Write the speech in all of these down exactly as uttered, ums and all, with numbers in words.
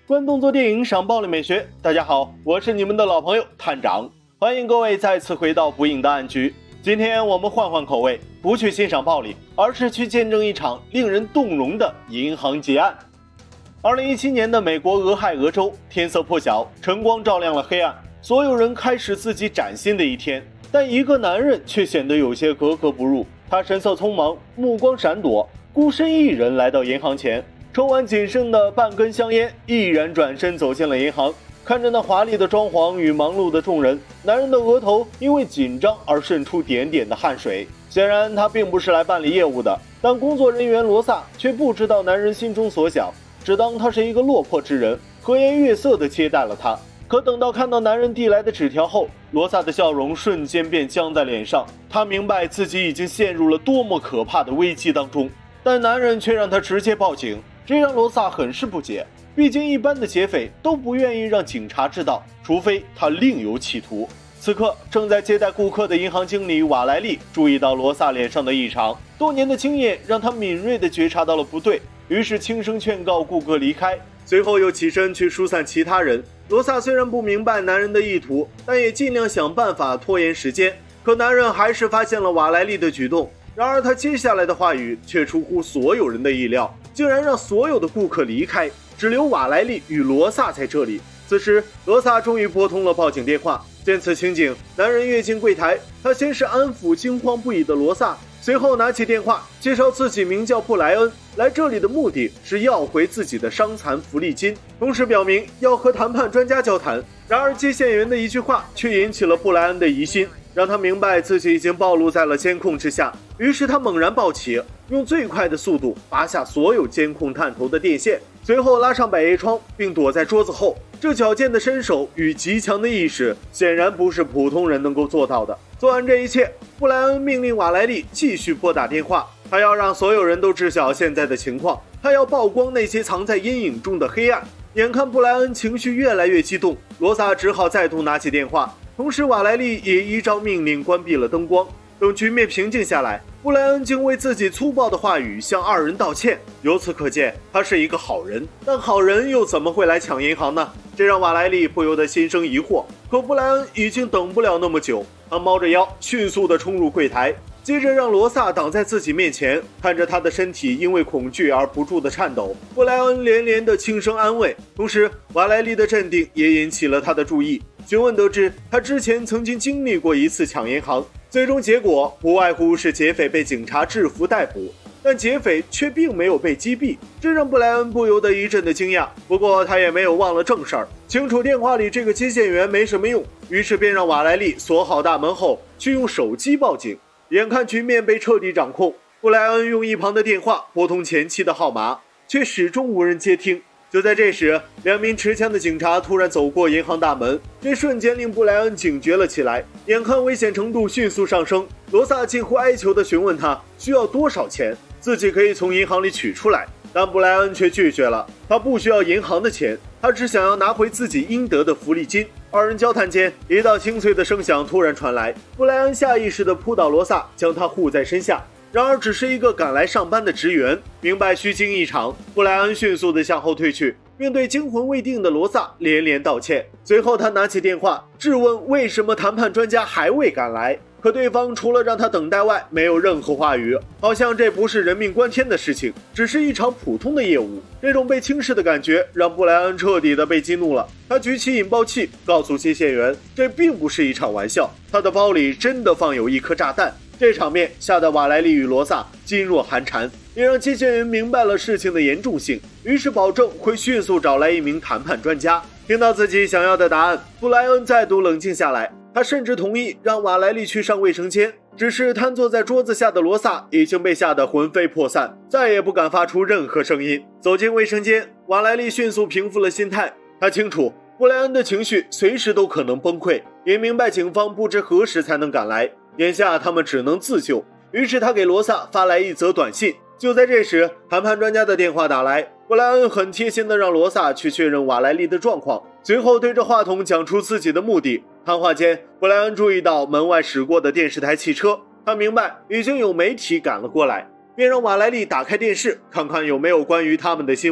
观动作电影赏暴力美学，大家好，我是你们的老朋友探长，欢迎各位再次回到不影的暗局。今天我们换换口味，不去欣赏暴力，而是去见证一场令人动容的银行劫案。二零一七年的美国俄亥俄州，天色破晓，晨光照亮了黑暗，所有人开始自己崭新的一天。但一个男人却显得有些格格不入，他神色匆忙，目光闪躲，孤身一人来到银行前，抽完仅剩的半根香烟，毅然转身走进了银行。看着那华丽的装潢与忙碌的众人，男人的额头因为紧张而渗出点点的汗水。显然他并不是来办理业务的，但工作人员罗萨却不知道男人心中所想，只当他是一个落魄之人，和颜悦色地接待了他。可等到看到男人递来的纸条后，罗萨的笑容瞬间便僵在脸上。他明白自己已经陷入了多么可怕的危机当中，但男人却让他直接报警，这让罗萨很是不解。毕竟一般的劫匪都不愿意让警察知道，除非他另有企图。此刻正在接待顾客的银行经理瓦莱利注意到罗萨脸上的异常，多年的经验让他敏锐地觉察到了不对，于是轻声劝告顾客离开，随后又起身去疏散其他人。罗萨虽然不明白男人的意图，但也尽量想办法拖延时间。可男人还是发现了瓦莱利的举动，然而他接下来的话语却出乎所有人的意料，竟然让所有的顾客离开，只留瓦莱利与罗萨在这里。此时罗萨终于拨通了报警电话。见此情景，男人跃进柜台，他先是安抚惊慌不已的罗萨，随后拿起电话介绍自己名叫布莱恩，来这里的目的是要回自己的伤残福利金，同时表明要和谈判专家交谈。然而接线员的一句话却引起了布莱恩的疑心，让他明白自己已经暴露在了监控之下。于是他猛然抱起，用最快的速度拔下所有监控探头的电线，随后拉上百叶窗并躲在桌子后。这矫健的身手与极强的意识显然不是普通人能够做到的。做完这一切，布莱恩命令瓦莱利继续拨打电话，他要让所有人都知晓现在的情况，他要曝光那些藏在阴影中的黑暗。眼看布莱恩情绪越来越激动，罗萨只好再度拿起电话，同时瓦莱利也依照命令关闭了灯光。等局面平静下来，布莱恩竟为自己粗暴的话语向二人道歉。由此可见，他是一个好人，但好人又怎么会来抢银行呢？这让瓦莱利不由得心生疑惑。可布莱恩已经等不了那么久，他猫着腰迅速地冲入柜台，接着让罗萨挡在自己面前，看着他的身体因为恐惧而不住的颤抖。布莱恩连连的轻声安慰，同时瓦莱利的镇定也引起了他的注意。询问得知，他之前曾经经历过一次抢银行，最终结果不外乎是劫匪被警察制服逮捕，但劫匪却并没有被击毙，这让布莱恩不由得一阵的惊讶。不过他也没有忘了正事儿，清楚电话里这个接线员没什么用，于是便让瓦莱利锁好大门后去用手机报警。眼看局面被彻底掌控，布莱恩用一旁的电话拨通前妻的号码，却始终无人接听。就在这时，两名持枪的警察突然走过银行大门，这瞬间令布莱恩警觉了起来。眼看危险程度迅速上升，罗萨近乎哀求地询问他需要多少钱，自己可以从银行里取出来。但布莱恩却拒绝了，他不需要银行的钱，他只想要拿回自己应得的福利金。二人交谈间，一道清脆的声响突然传来，布莱恩下意识地扑倒罗萨，将他护在身下。然而只是一个赶来上班的职员，明白虚惊一场，布莱恩迅速地向后退去，并对惊魂未定的罗萨连连道歉。随后他拿起电话质问为什么谈判专家还未赶来，可对方除了让他等待外没有任何话语，好像这不是人命关天的事情，只是一场普通的业务。这种被轻视的感觉让布莱恩彻底的被激怒了，他举起引爆器告诉接线员，这并不是一场玩笑，他的包里真的放有一颗炸弹。这场面吓得瓦莱利与罗萨噤若寒蝉，也让接线员明白了事情的严重性，于是保证会迅速找来一名谈判专家。听到自己想要的答案，布莱恩再度冷静下来，他甚至同意让瓦莱利去上卫生间。只是瘫坐在桌子下的罗萨已经被吓得魂飞魄散，再也不敢发出任何声音。走进卫生间，瓦莱利迅速平复了心态，他清楚布莱恩的情绪随时都可能崩溃，也明白警方不知何时才能赶来，眼下他们只能自救。于是他给罗萨发来一则短信。就在这时，谈判专家的电话打来，布莱恩很贴心地让罗萨去确认瓦莱利的状况，随后对着话筒讲出自己的目的。谈话间，布莱恩注意到门外驶过的电视台汽车，他明白已经有媒体赶了过来，便让瓦莱利打开电视，看看有没有关于他们的新闻。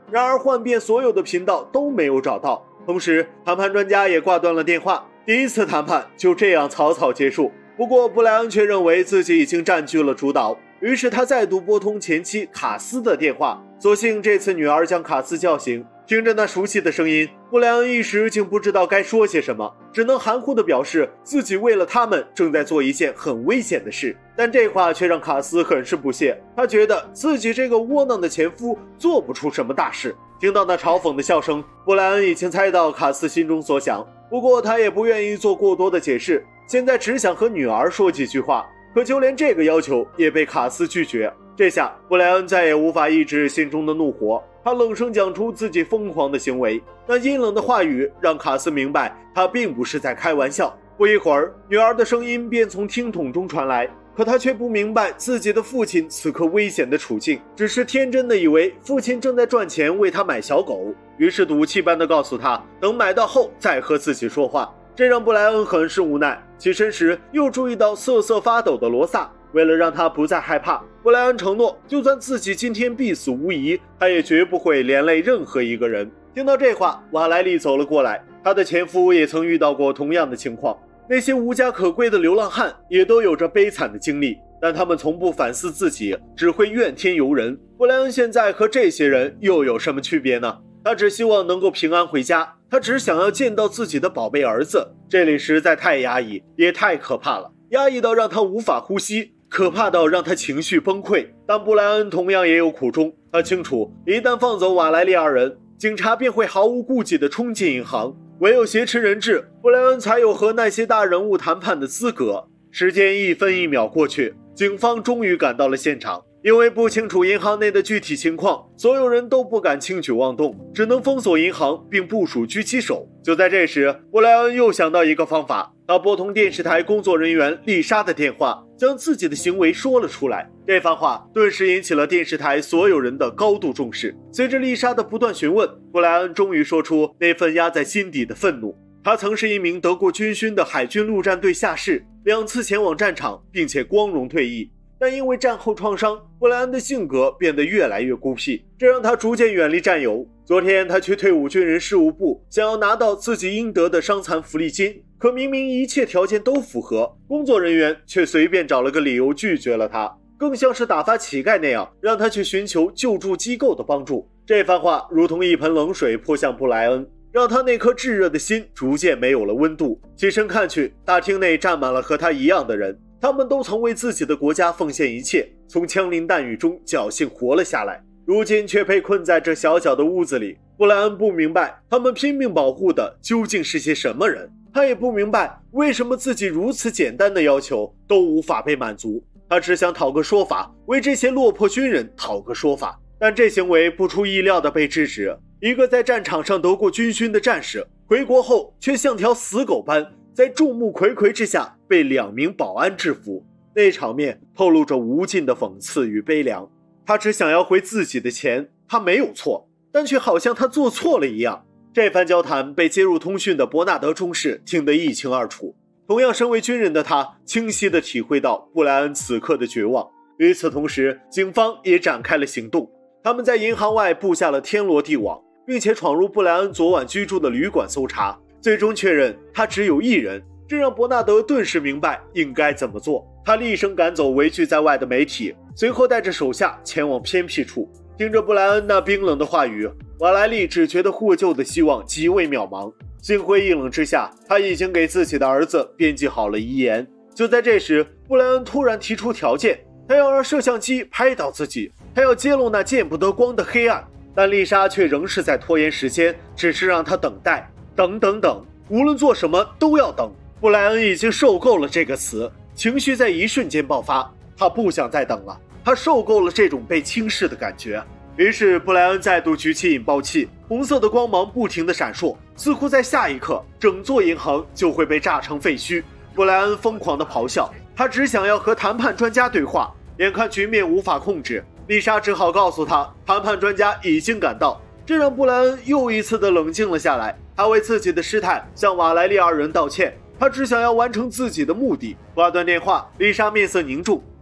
然而换遍所有的频道都没有找到。同时，谈判专家也挂断了电话，第一次谈判就这样草草结束。不过布莱恩却认为自己已经占据了主导，于是他再度拨通前妻卡斯的电话。所幸这次女儿将卡斯叫醒，听着那熟悉的声音，布莱恩一时竟不知道该说些什么，只能含糊地表示自己为了他们正在做一件很危险的事。但这话却让卡斯很是不屑，他觉得自己这个窝囊的前夫做不出什么大事。听到那嘲讽的笑声，布莱恩已经猜到卡斯心中所想，不过他也不愿意做过多的解释，现在只想和女儿说几句话。可就连这个要求也被卡斯拒绝。这下布莱恩再也无法抑制心中的怒火，他冷声讲出自己疯狂的行为。那阴冷的话语让卡斯明白他并不是在开玩笑。不一会儿，女儿的声音便从听筒中传来，可他却不明白自己的父亲此刻危险的处境，只是天真的以为父亲正在赚钱为他买小狗，于是赌气般的告诉他等买到后再和自己说话。这让布莱恩很是无奈，起身时又注意到瑟瑟发抖的罗萨。为了让他不再害怕，布莱恩承诺就算自己今天必死无疑，他也绝不会连累任何一个人。听到这话，瓦莱丽走了过来，她的前夫也曾遇到过同样的情况。那些无家可归的流浪汉也都有着悲惨的经历，但他们从不反思自己，只会怨天尤人。布莱恩现在和这些人又有什么区别呢？他只希望能够平安回家，他只想要见到自己的宝贝儿子。这里实在太压抑，也太可怕了，压抑到让他无法呼吸，可怕到让他情绪崩溃。但布莱恩同样也有苦衷，他清楚一旦放走瓦莱丽二人，警察便会毫无顾忌地冲进银行，唯有挟持人质，布莱恩才有和那些大人物谈判的资格。时间一分一秒过去，警方终于赶到了现场。因为不清楚银行内的具体情况，所有人都不敢轻举妄动，只能封锁银行并部署狙击手。就在这时，布莱恩又想到一个方法，他拨通电视台工作人员丽莎的电话，将自己的行为说了出来。这番话顿时引起了电视台所有人的高度重视。随着丽莎的不断询问，布莱恩终于说出那份压在心底的愤怒。他曾是一名得过军勋的海军陆战队下士，两次前往战场，并且光荣退役。但因为战后创伤，布莱恩的性格变得越来越孤僻，这让他逐渐远离战友。昨天他去退伍军人事务部，想要拿到自己应得的伤残福利金，可明明一切条件都符合，工作人员却随便找了个理由拒绝了他，更像是打发乞丐那样让他去寻求救助机构的帮助。这番话如同一盆冷水泼向布莱恩，让他那颗炙热的心逐渐没有了温度。起身看去，大厅内站满了和他一样的人，他们都曾为自己的国家奉献一切，从枪林弹雨中侥幸活了下来，如今却被困在这小小的屋子里。布莱恩不明白他们拼命保护的究竟是些什么人，他也不明白为什么自己如此简单的要求都无法被满足。他只想讨个说法，为这些落魄军人讨个说法。但这行为不出意料的被制止。一个在战场上得过军勋的战士，回国后却像条死狗般在众目睽睽之下被两名保安制服，那场面透露着无尽的讽刺与悲凉。他只想要回自己的钱，他没有错，但却好像他做错了一样。这番交谈被接入通讯的伯纳德中士听得一清二楚。同样身为军人的他，清晰地体会到布莱恩此刻的绝望。与此同时，警方也展开了行动，他们在银行外布下了天罗地网，并且闯入布莱恩昨晚居住的旅馆搜查，最终确认他只有一人。这让伯纳德顿时明白应该怎么做。他厉声赶走围聚在外的媒体，随后带着手下前往偏僻处。听着布莱恩那冰冷的话语，瓦莱丽只觉得获救的希望极为渺茫。心灰意冷之下，他已经给自己的儿子编辑好了遗言。就在这时，布莱恩突然提出条件，他要让摄像机拍到自己，他要揭露那见不得光的黑暗。但丽莎却仍是在拖延时间，只是让他等待，等等等，无论做什么都要等。布莱恩已经受够了这个词，情绪在一瞬间爆发，他不想再等了，他受够了这种被轻视的感觉。于是布莱恩再度举起引爆器，红色的光芒不停地闪烁，似乎在下一刻整座银行就会被炸成废墟。布莱恩疯狂地咆哮，他只想要和谈判专家对话。眼看局面无法控制，丽莎只好告诉他谈判专家已经赶到，这让布莱恩又一次地冷静了下来。他为自己的失态向瓦莱丽二人道歉，他只想要完成自己的目的。挂断电话，丽莎面色凝重，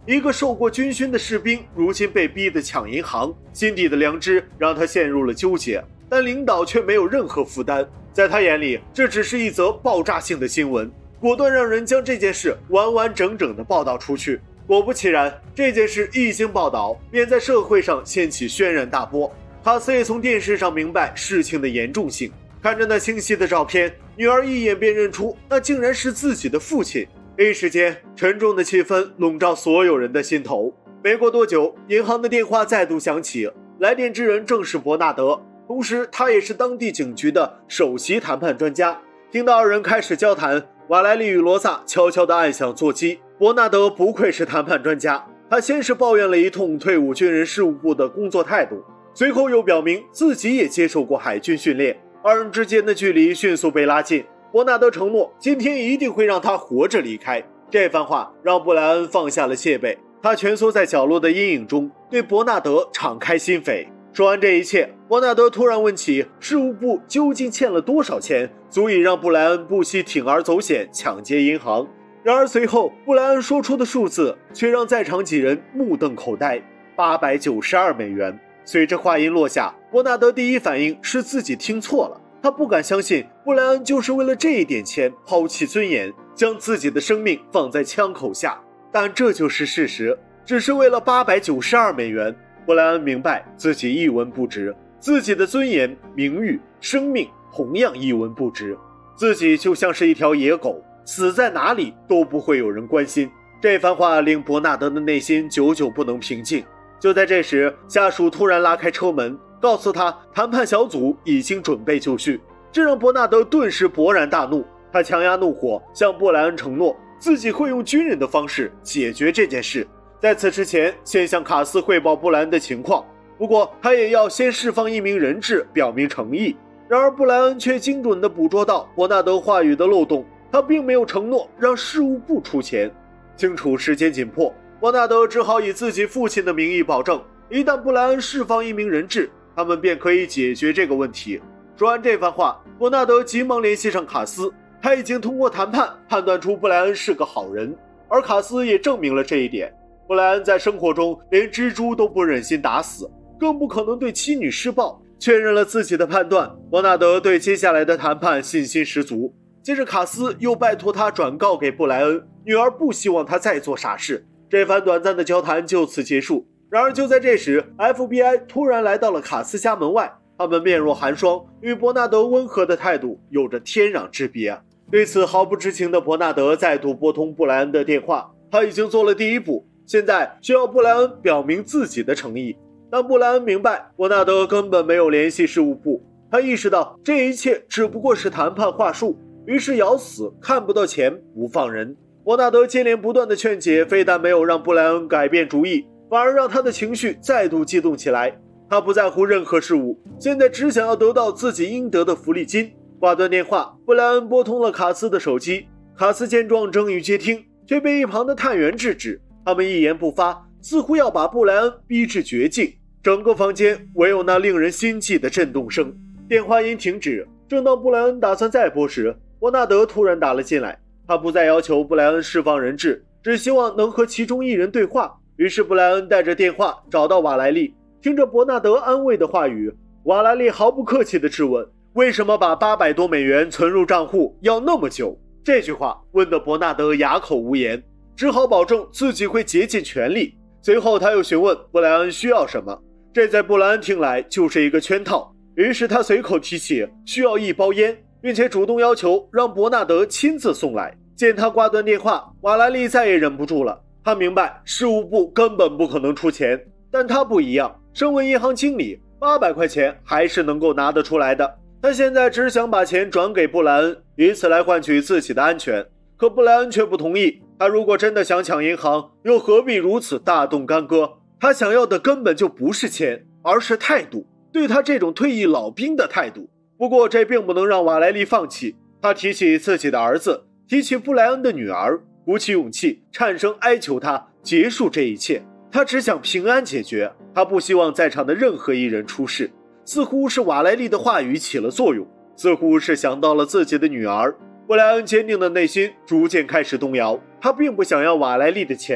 一个受过军训的士兵，如今被逼得抢银行，心底的良知让他陷入了纠结，但领导却没有任何负担。在他眼里，这只是一则爆炸性的新闻，果断让人将这件事完完整整地报道出去。果不其然，这件事一经报道，便在社会上掀起轩然大波。卡斯也从电视上明白事情的严重性，看着那清晰的照片，女儿一眼便认出那竟然是自己的父亲。一时间，沉重的气氛笼罩所有人的心头。没过多久，银行的电话再度响起，来电之人正是伯纳德，同时他也是当地警局的首席谈判专家。听到二人开始交谈，瓦莱丽与罗萨悄悄地按响座机。伯纳德不愧是谈判专家，他先是抱怨了一通退伍军人事务部的工作态度，随后又表明自己也接受过海军训练。二人之间的距离迅速被拉近。伯纳德承诺今天一定会让他活着离开。这番话让布莱恩放下了戒备，他蜷缩在角落的阴影中，对伯纳德敞开心扉。说完这一切，伯纳德突然问起事务部究竟欠了多少钱，足以让布莱恩不惜铤而走险抢劫银行。然而随后布莱恩说出的数字却让在场几人目瞪口呆，八百九十二美元。随着话音落下，伯纳德第一反应是自己听错了，他不敢相信布莱恩就是为了这一点钱抛弃尊严，将自己的生命放在枪口下。但这就是事实，只是为了八百九十二美元，布莱恩明白自己一文不值，自己的尊严、名誉、生命同样一文不值，自己就像是一条野狗，死在哪里都不会有人关心。这番话令伯纳德的内心久久不能平静。就在这时，下属突然拉开车门，告诉他谈判小组已经准备就绪。这让伯纳德顿时勃然大怒，他强压怒火，向布莱恩承诺自己会用军人的方式解决这件事。在此之前，先向卡斯汇报布莱恩的情况，不过他也要先释放一名人质，表明诚意。然而布莱恩却精准地捕捉到伯纳德话语的漏洞，他并没有承诺让事务部出钱。清楚时间紧迫，伯纳德只好以自己父亲的名义保证，一旦布莱恩释放一名人质，他们便可以解决这个问题。说完这番话，伯纳德急忙联系上卡斯，他已经通过谈判判断出布莱恩是个好人，而卡斯也证明了这一点。布莱恩在生活中连蜘蛛都不忍心打死，更不可能对妻女施暴。确认了自己的判断，伯纳德对接下来的谈判信心十足。接着卡斯又拜托他转告给布莱恩，女儿不希望他再做傻事。这番短暂的交谈就此结束。然而就在这时 F B I 突然来到了卡斯家门外，他们面若寒霜，与伯纳德温和的态度有着天壤之别。对此毫不知情的伯纳德再度拨通布莱恩的电话，他已经做了第一步，现在需要布莱恩表明自己的诚意。但布莱恩明白伯纳德根本没有联系事务部，他意识到这一切只不过是谈判话术，于是咬死看不到钱不放人。伯纳德接连不断的劝解，非但没有让布莱恩改变主意，反而让他的情绪再度激动起来。他不在乎任何事物，现在只想要得到自己应得的福利金。挂断电话，布莱恩拨通了卡斯的手机。卡斯见状正欲接听，却被一旁的探员制止。他们一言不发，似乎要把布莱恩逼至绝境。整个房间唯有那令人心悸的震动声。电话音停止，正当布莱恩打算再拨时，伯纳德突然打了进来。他不再要求布莱恩释放人质，只希望能和其中一人对话。于是布莱恩带着电话找到瓦莱丽，听着伯纳德安慰的话语，瓦莱丽毫不客气地质问，为什么把八百多美元存入账户要那么久？这句话问得伯纳德哑口无言，只好保证自己会竭尽全力。随后他又询问布莱恩需要什么，这在布莱恩听来就是一个圈套。于是他随口提起需要一包烟，并且主动要求让伯纳德亲自送来。见他挂断电话，瓦莱丽再也忍不住了。他明白事务部根本不可能出钱，但他不一样，身为银行经理，八百块钱还是能够拿得出来的。他现在只想把钱转给布莱恩，以此来换取自己的安全。可布莱恩却不同意，他如果真的想抢银行，又何必如此大动干戈？他想要的根本就不是钱，而是态度，对他这种退役老兵的态度。不过这并不能让瓦莱丽放弃，他提起自己的儿子，提起布莱恩的女儿，鼓起勇气颤声哀求他结束这一切。他只想平安解决，他不希望在场的任何一人出事。似乎是瓦莱丽的话语起了作用，似乎是想到了自己的女儿。布莱恩坚定的内心逐渐开始动摇，他并不想要瓦莱丽的钱，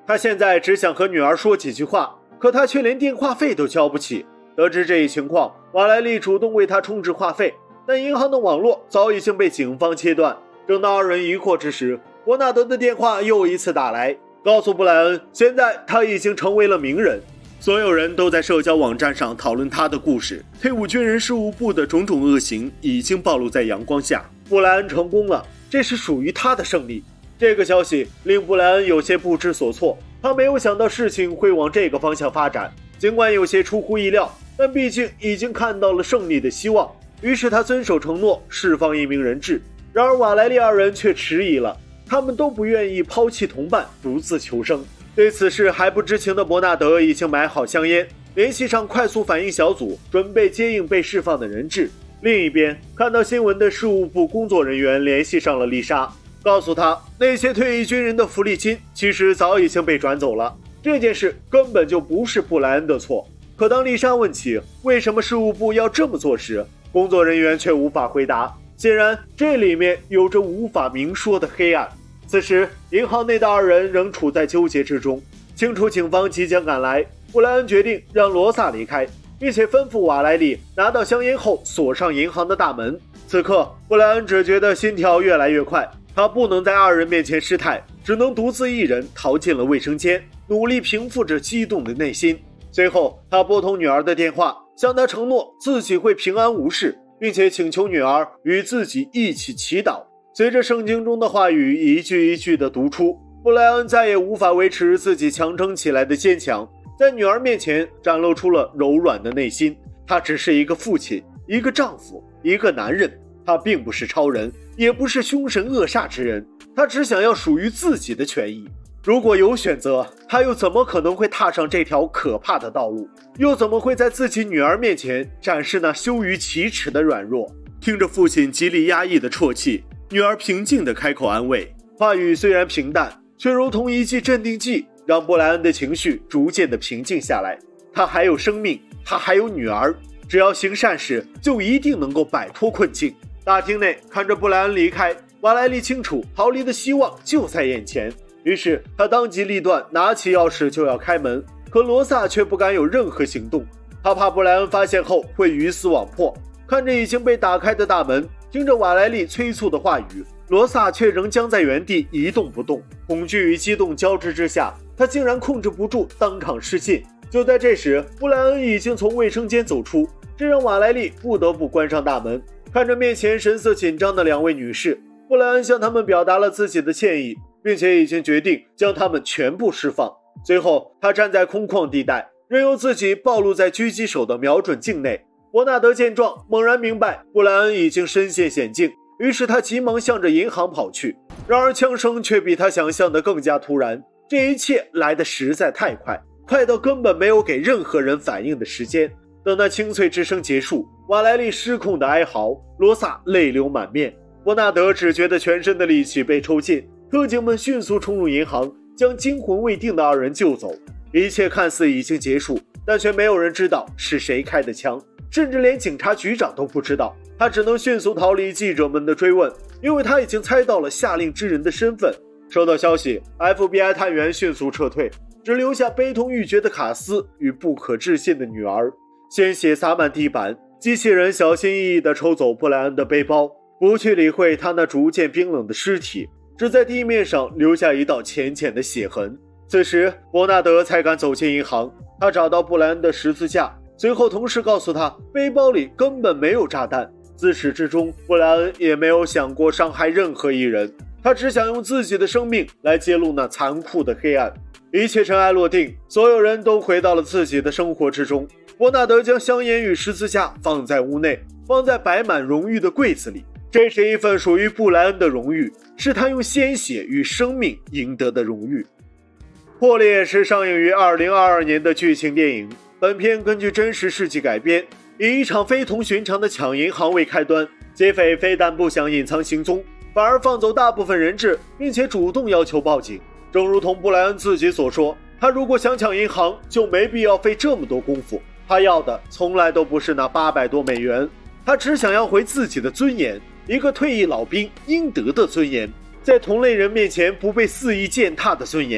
他现在只想和女儿说几句话，可他却连电话费都交不起。得知这一情况，瓦莱丽主动为他充值话费，但银行的网络早已经被警方切断。正当二人疑惑之时，伯纳德的电话又一次打来，告诉布莱恩，现在他已经成为了名人。所有人都在社交网站上讨论他的故事，退伍军人事务部的种种恶行已经暴露在阳光下。布莱恩成功了，这是属于他的胜利。这个消息令布莱恩有些不知所措，他没有想到事情会往这个方向发展。尽管有些出乎意料，但毕竟已经看到了胜利的希望，于是他遵守承诺，释放一名人质。然而瓦莱丽二人却迟疑了，他们都不愿意抛弃同伴，独自求生。对此事还不知情的伯纳德已经买好香烟，联系上快速反应小组，准备接应被释放的人质。另一边，看到新闻的事务部工作人员联系上了丽莎，告诉她那些退役军人的福利金其实早已经被转走了，这件事根本就不是布莱恩的错。可当丽莎问起为什么事务部要这么做时，工作人员却无法回答。显然，这里面有着无法明说的黑暗。此时，银行内的二人仍处在纠结之中。清楚警方即将赶来，布莱恩决定让罗萨离开，并且吩咐瓦莱丽拿到香烟后锁上银行的大门。此刻，布莱恩只觉得心跳越来越快，他不能在二人面前失态，只能独自一人逃进了卫生间，努力平复着激动的内心。随后，他拨通女儿的电话，向她承诺自己会平安无事，并且请求女儿与自己一起祈祷。随着圣经中的话语一句一句地读出，布莱恩再也无法维持自己强撑起来的坚强，在女儿面前展露出了柔软的内心。他只是一个父亲，一个丈夫，一个男人。他并不是超人，也不是凶神恶煞之人，他只想要属于自己的权益。如果有选择，他又怎么可能会踏上这条可怕的道路？又怎么会在自己女儿面前展示那羞于启齿的软弱？听着父亲极力压抑的啜泣，女儿平静地开口安慰，话语虽然平淡，却如同一剂镇定剂，让布莱恩的情绪逐渐地平静下来。他还有生命，他还有女儿，只要行善事，就一定能够摆脱困境。大厅内看着布莱恩离开，瓦莱丽清楚逃离的希望就在眼前，于是他当机立断，拿起钥匙就要开门。可罗萨却不敢有任何行动，他怕布莱恩发现后会鱼死网破。看着已经被打开的大门，听着瓦莱丽催促的话语，罗萨却仍僵在原地一动不动。恐惧与激动交织之下，他竟然控制不住当场失禁。就在这时，布莱恩已经从卫生间走出，这让瓦莱丽不得不关上大门。看着面前神色紧张的两位女士，布莱恩向他们表达了自己的歉意，并且已经决定将他们全部释放。随后，他站在空旷地带，任由自己暴露在狙击手的瞄准镜内。伯纳德见状，猛然明白布莱恩已经身陷险境，于是他急忙向着银行跑去。然而枪声却比他想象的更加突然，这一切来得实在太快，快到根本没有给任何人反应的时间。等那清脆之声结束，瓦莱丽失控的哀嚎，罗萨泪流满面，伯纳德只觉得全身的力气被抽尽。特警们迅速冲入银行，将惊魂未定的二人救走。一切看似已经结束，但却没有人知道是谁开的枪，甚至连警察局长都不知道。他只能迅速逃离记者们的追问，因为他已经猜到了下令之人的身份。收到消息， F B I 探员迅速撤退，只留下悲痛欲绝的卡斯与不可置信的女儿。鲜血洒满地板，机器人小心翼翼地抽走布莱恩的背包，不去理会他那逐渐冰冷的尸体，只在地面上留下一道浅浅的血痕。此时伯纳德才敢走进银行，他找到布莱恩的十字架，随后同事告诉他背包里根本没有炸弹。自始至终，布莱恩也没有想过伤害任何一人，他只想用自己的生命来揭露那残酷的黑暗。一切尘埃落定，所有人都回到了自己的生活之中。伯纳德将香烟与十字架放在屋内，放在摆满荣誉的柜子里。这是一份属于布莱恩的荣誉，是他用鲜血与生命赢得的荣誉。破裂是上映于二零二二年的剧情电影，本片根据真实事迹改编，以一场非同寻常的抢银行为开端。劫匪非但不想隐藏行踪，反而放走大部分人质，并且主动要求报警。正如同布莱恩自己所说，他如果想抢银行，就没必要费这么多功夫。他要的从来都不是那八百多美元，他只想要回自己的尊严，一个退役老兵应得的尊严，在同类人面前不被肆意践踏的尊严。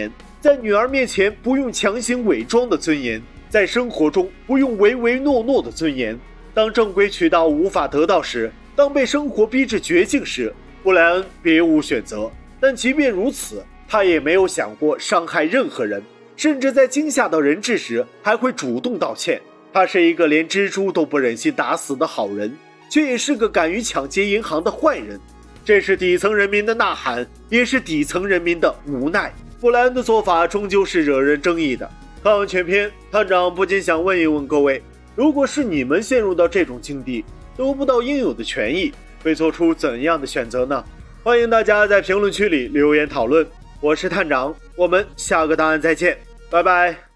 在女儿面前不用强行伪装的尊严，在生活中不用唯唯诺诺的尊严。当正规渠道无法得到时，当被生活逼至绝境时，布莱恩别无选择。但即便如此，他也没有想过伤害任何人，甚至在惊吓到人质时还会主动道歉。他是一个连蜘蛛都不忍心打死的好人，却也是个敢于抢劫银行的坏人。这是底层人民的呐喊，也是底层人民的无奈。布莱恩的做法终究是惹人争议的。看完全片，探长不禁想问一问各位，如果是你们陷入到这种境地，得不到应有的权益，会做出怎样的选择呢？欢迎大家在评论区里留言讨论。我是探长，我们下个档案再见，拜拜。